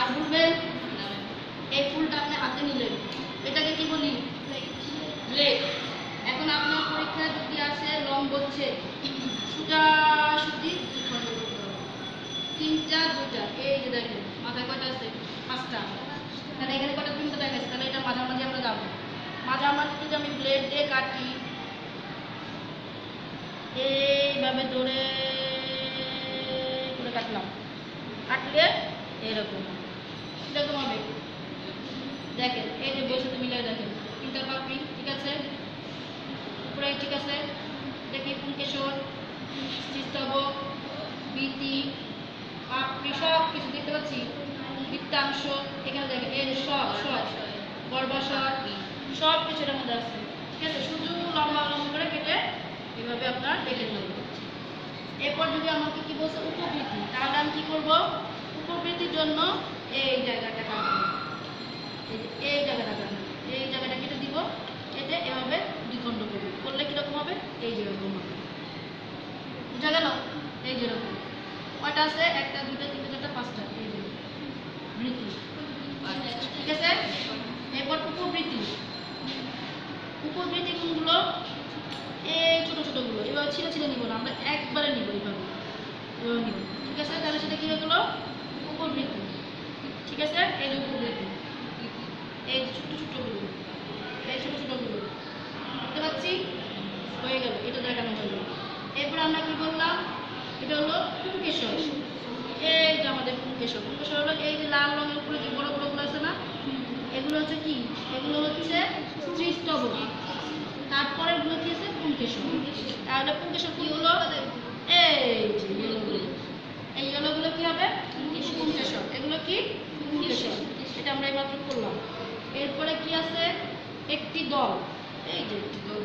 বুঝবেন এই ফুলটা আপনি হাতে নিলেন, এটাকে কি বলি? ব্লেড। এখন আপনার পরীক্ষা যদি আসে লং বলছে সোজাসুজি খণ্ড করতে হবে, 3টা 2টা। এই যে দেখেন মাথায় কয়টা আছে? 5টা। তাহলে এখানে কয়টা? 3টা দেখাচ্ছে, তাহলে এটা মাঝামাঝি আমরা যাবো। মাঝামাঝি যদি আমি ব্লেড দিয়ে কাটি, এইভাবে ধরে করে কাটলাম, কাটলে এরকম এরকম হবে। দেখেন এই যে বইয়ের সাথে মিলিয়ে দেখেন 3টা পাপড়ি, ঠিক আছে, পুরাই ঠিক আছে। দেখি পুংকেশর, স্তবক, বৃতি, পাপড়ি সব কিছু দেখতে পাচ্ছি, বৃত্তাংশ। এখানে দেখেন এই যে সব গর্ভাশয় সব কিছু এর মধ্যে আছে, ঠিক আছে। শুধু লম্বা লম্বা করে কেটে এভাবে আপনার কেটে নেবেন। এরপর যদি আমাকে কি বলছে উপবৃত্তি, তাহলে আমি কি করব? উপবৃত্তির জন্য এই জায়গাটা কাটবো, এই জায়গাটা কাটবো, এই জায়গাটা কেটে দিব, কেটে এভাবে দ্বিখণ্ড করবো। করলে কিরকম হবে? এই যেরকম হবে, বুঝা গেল? এই যেরকম কয়টা আছে? 1টা 2টা 3টা 4টা 5টা, এই যে বৃত্তি, ঠিক আছে। এরপর উপবৃত্তি, উপবৃত্তি কোনগুলো? এই ছোট ছোটগুলো, এবার ছিঁড়ে ছিঁড়ে নিব না, আমরা একবারে নিব, এইভাবে নিব, ঠিক আছে। তাহলে সেটা কি হয়ে গেল? উপবৃত্তি, ঠিক আছে। এই যে উপবৃত্তি, এই ছোট ছোটগুলো, এই ছোট ছোটগুলো বুঝতে পারছি, হয়ে গেল, এটা দেখানো হলো। এরপর আমরা কি বললাম? এটা হলো পুংকেশর। এই যে আমাদের পুংকেশর, পুংকেশর হলো এই যে লাল রঙের উপরে যে বড় বড়গুলো আছে না, এগুলো হচ্ছে কি? এগুলো হচ্ছে স্ত্রীস্তবক। তারপরে এগুলো কি আছে? পুংকেশর। তাহলে পুংকেশর কি হলো? এই যে ইয়েলোগুলো, এই ইয়েলোগুলো কি হবে? পুংকেশর। এগুলো কি? পুংকেশর। এটা আমরা এইমাত্র করলাম। এরপরে কি আছে? একটি দল, এই যে একটি দল,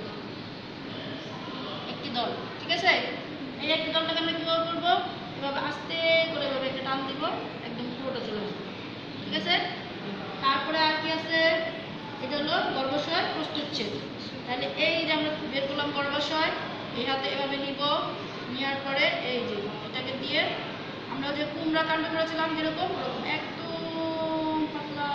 একটি দল, ঠিক আছে। এই একটি দলটাকে আমরা কিভাবে করবো? এভাবে আস্তে করে এভাবে একটা টান দিব, একদম পুরোটা চলে আসবে, ঠিক আছে। তারপরে আর কি আছে? এটা হলো গর্ভাশয় প্রস্তুচ্ছেদ। তাহলে এই যে আমরা বের করলাম গর্ভাশয়, এই হাতে এভাবে নিব, নেওয়ার পরে এই যে এটাকে দিয়ে আমরা যে কুমড়া কাণ্ড করেছিলাম যেরকম, ওরকম একদম পাতলা,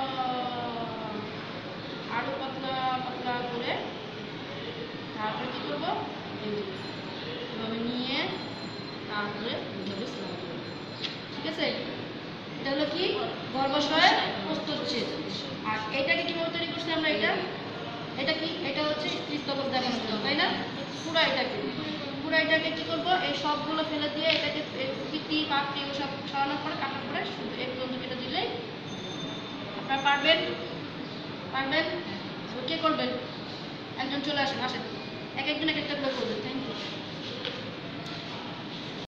আরো পাতলা পাতলা করে তারপরে কি করবো? এই যে এভাবে নিয়ে তারপরে এইভাবে সেলাই করবো, ঠিক আছে। এটা হলো কি? গর্ভাশয় প্রস্তুচ্ছেদ। আর এটাকে কিভাবে তৈরি করছি আমরা? এটা কি? এটা হচ্ছে স্ত্রীস্তবক দেখানোর জন্য, তাই না? পুরো এটাকে কি করবো? এই সবগুলো ফেলে দিয়ে এটাকে বৃত্তি পাপড়ি সব সরানোর পরে কাটার পরে শুধু এই পর্যন্ত কেটে দিলেই আপনারা পারবেন। পারবেন? কে করবেন? একজন চলে আসেন, আসেন, এক একজন এক একটা করে করবেন। Thank you.